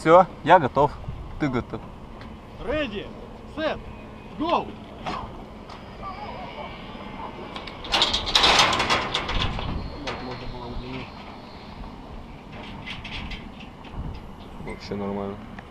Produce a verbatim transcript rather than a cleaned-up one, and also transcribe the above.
Все, я готов. Ты готов. Ready, set, go! Вообще нормально.